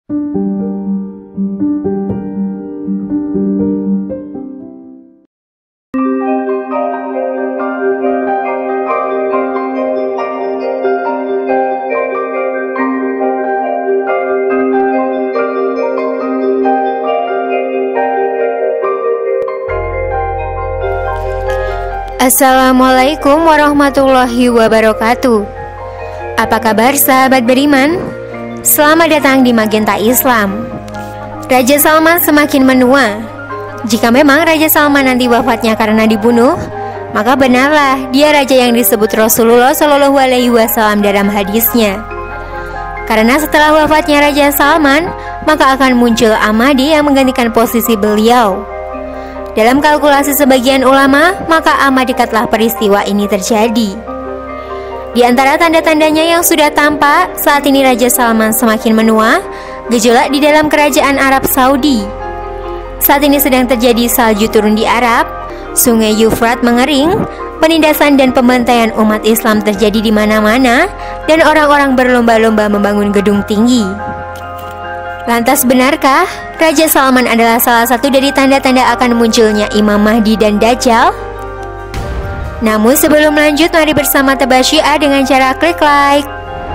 Assalamualaikum warahmatullahi wabarakatuh. Apa kabar sahabat beriman? Selamat datang di Magenta Islam. Raja Salman semakin menua. Jika memang Raja Salman nanti wafatnya karena dibunuh, maka benarlah dia raja yang disebut Rasulullah Shallallahu Alaihi Wasallam dalam hadisnya. Karena setelah wafatnya Raja Salman, maka akan muncul Ahmadi yang menggantikan posisi beliau. Dalam kalkulasi sebagian ulama, maka amat dekatlah peristiwa ini terjadi. Di antara tanda-tandanya yang sudah tampak, saat ini Raja Salman semakin menua, gejolak di dalam kerajaan Arab Saudi. Saat ini sedang terjadi salju turun di Arab, sungai Yufrat mengering, penindasan dan pembantaian umat Islam terjadi di mana-mana, dan orang-orang berlomba-lomba membangun gedung tinggi. Lantas benarkah Raja Salman adalah salah satu dari tanda-tanda akan munculnya Imam Mahdi dan Dajjal? Namun sebelum lanjut, mari bersama tebak Syiah dengan cara klik like,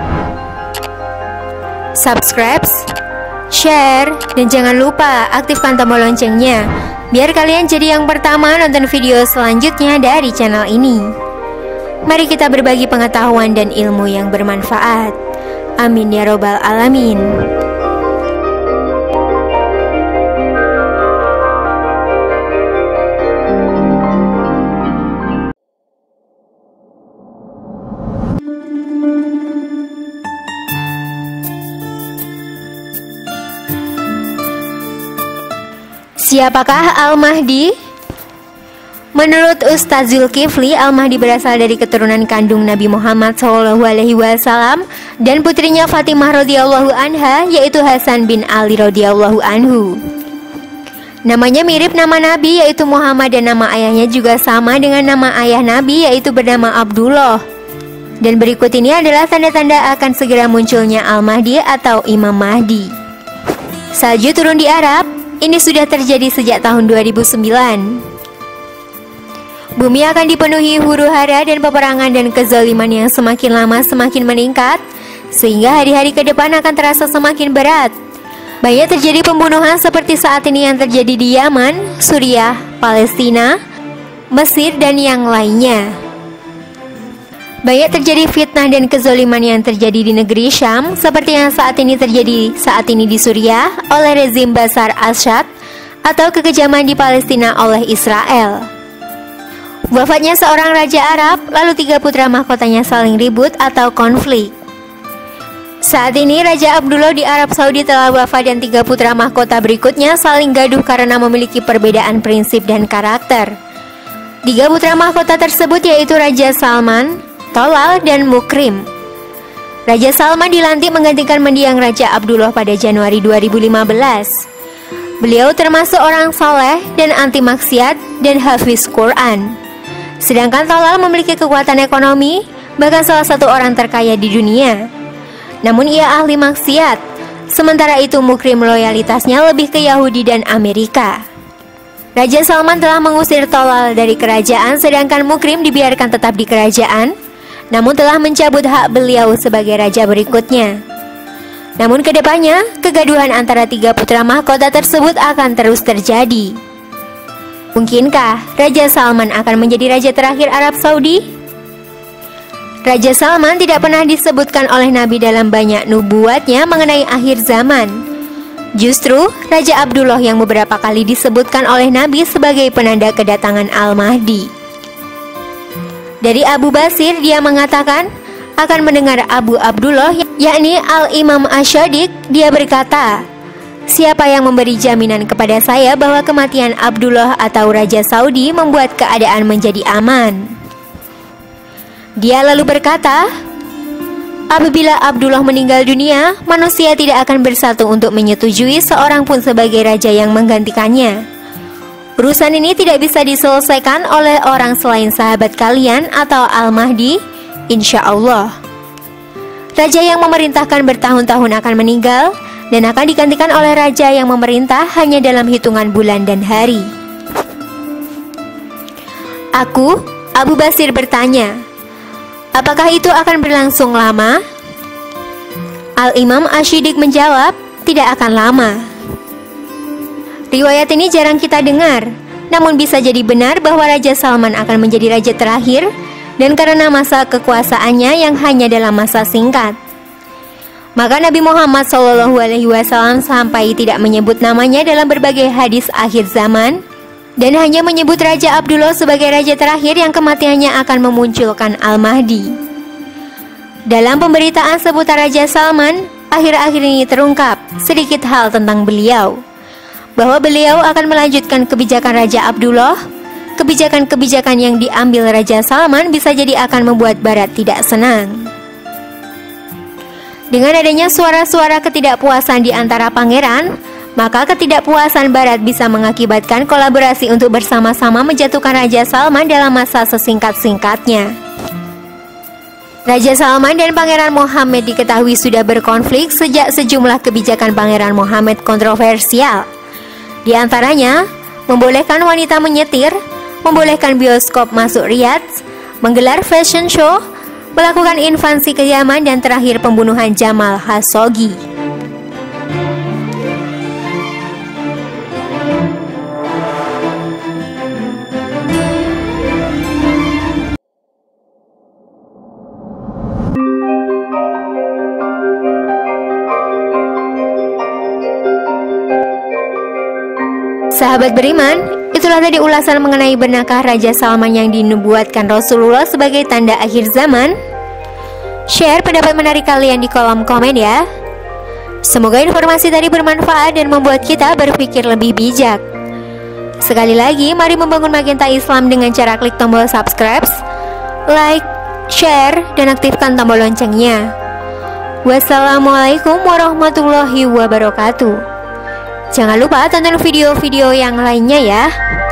subscribe, share, dan jangan lupa aktifkan tombol loncengnya biar kalian jadi yang pertama nonton video selanjutnya dari channel ini. Mari kita berbagi pengetahuan dan ilmu yang bermanfaat. Amin ya robbal alamin. Siapakah Al-Mahdi? Menurut Ustaz Zulkifli, Al-Mahdi berasal dari keturunan kandung Nabi Muhammad SAW dan putrinya Fatimah radhiyallahu anha, yaitu Hasan bin Ali radhiyallahu anhu. Namanya mirip nama Nabi, yaitu Muhammad, dan nama ayahnya juga sama dengan nama ayah Nabi, yaitu bernama Abdullah. Dan berikut ini adalah tanda-tanda akan segera munculnya Al-Mahdi atau Imam Mahdi. Salju turun di Arab. Ini sudah terjadi sejak tahun 2009. Bumi akan dipenuhi huru-hara dan peperangan dan kezaliman yang semakin lama semakin meningkat, sehingga hari-hari ke depan akan terasa semakin berat. Banyak terjadi pembunuhan seperti saat ini yang terjadi di Yaman, Suriah, Palestina, Mesir, dan yang lainnya. Banyak terjadi fitnah dan kezaliman yang terjadi di negeri Syam, seperti yang saat ini terjadi di Suriah oleh rezim Bashar al-Assad, atau kekejaman di Palestina oleh Israel. Wafatnya seorang raja Arab, lalu 3 putra mahkotanya saling ribut atau konflik. Saat ini Raja Abdullah di Arab Saudi telah wafat dan 3 putra mahkota berikutnya saling gaduh karena memiliki perbedaan prinsip dan karakter. 3 putra mahkota tersebut yaitu Raja Salman, Tolal, dan Mukrim. Raja Salman dilantik menggantikan mendiang Raja Abdullah pada Januari 2015. Beliau termasuk orang saleh dan anti maksiat dan hafiz Quran. Sedangkan Tolal memiliki kekuatan ekonomi, bahkan salah satu orang terkaya di dunia. Namun ia ahli maksiat. Sementara itu Mukrim loyalitasnya lebih ke Yahudi dan Amerika. Raja Salman telah mengusir Tolal dari kerajaan, sedangkan Mukrim dibiarkan tetap di kerajaan, namun telah mencabut hak beliau sebagai raja berikutnya. Namun kedepannya, kegaduhan antara 3 putra mahkota tersebut akan terus terjadi. Mungkinkah Raja Salman akan menjadi raja terakhir Arab Saudi? Raja Salman tidak pernah disebutkan oleh Nabi dalam banyak nubuatnya mengenai akhir zaman. Justru Raja Abdullah yang beberapa kali disebutkan oleh Nabi sebagai penanda kedatangan Al-Mahdi. Dari Abu Basir, dia mengatakan akan mendengar Abu Abdullah, yakni Al-Imam Asy-Syadiq. Dia berkata, siapa yang memberi jaminan kepada saya bahwa kematian Abdullah atau Raja Saudi membuat keadaan menjadi aman? Dia lalu berkata, apabila Abdullah meninggal dunia, manusia tidak akan bersatu untuk menyetujui seorang pun sebagai raja yang menggantikannya. Urusan ini tidak bisa diselesaikan oleh orang selain sahabat kalian atau Al-Mahdi, insya Allah. Raja yang memerintahkan bertahun-tahun akan meninggal, dan akan digantikan oleh raja yang memerintah hanya dalam hitungan bulan dan hari. Aku, Abu Basir bertanya, apakah itu akan berlangsung lama? Al-Imam Asy-Syidik menjawab, tidak akan lama. Riwayat ini jarang kita dengar, namun bisa jadi benar bahwa Raja Salman akan menjadi raja terakhir, dan karena masa kekuasaannya yang hanya dalam masa singkat. Maka Nabi Muhammad SAW sampai tidak menyebut namanya dalam berbagai hadis akhir zaman, dan hanya menyebut Raja Abdullah sebagai raja terakhir yang kematiannya akan memunculkan Al-Mahdi. Dalam pemberitaan seputar Raja Salman, akhir-akhir ini terungkap sedikit hal tentang beliau, bahwa beliau akan melanjutkan kebijakan Raja Abdullah. Kebijakan-kebijakan yang diambil Raja Salman bisa jadi akan membuat Barat tidak senang. Dengan adanya suara-suara ketidakpuasan di antara pangeran, maka ketidakpuasan Barat bisa mengakibatkan kolaborasi untuk bersama-sama menjatuhkan Raja Salman dalam masa sesingkat-singkatnya. Raja Salman dan Pangeran Mohammed diketahui sudah berkonflik sejak sejumlah kebijakan Pangeran Mohammed kontroversial. Di antaranya, membolehkan wanita menyetir, membolehkan bioskop masuk Riyadh, menggelar fashion show, melakukan invasi ke Yaman, dan terakhir pembunuhan Jamal Khashoggi. Sahabat beriman, itulah tadi ulasan mengenai benarkah Raja Salman yang dinubuatkan Rasulullah sebagai tanda akhir zaman. Share pendapat menarik kalian di kolom komen ya. Semoga informasi tadi bermanfaat dan membuat kita berpikir lebih bijak. Sekali lagi, mari membangun Magenta Islam dengan cara klik tombol subscribe, like, share, dan aktifkan tombol loncengnya. Wassalamualaikum warahmatullahi wabarakatuh. Jangan lupa tonton video-video yang lainnya ya.